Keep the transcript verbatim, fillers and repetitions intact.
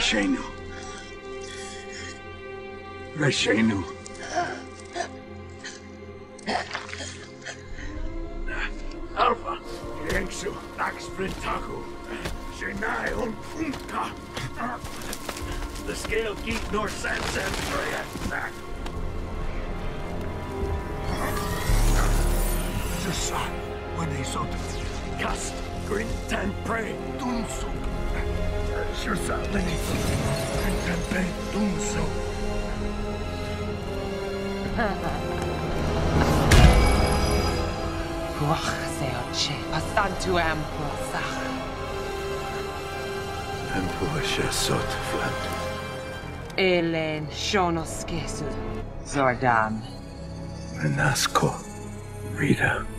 Reshenu. Reshenu. Alpha. Yengsu. Axprintaku. Shenai un punta. The scale geek nor sansan freya. Just when they sort cast grint and pray dunso. Just lini grint and pray dunso. Ruach seoche pasantu ampua sach. Ampua shesot flat. Elen shonos kesu Zordan. Menasko. Rita.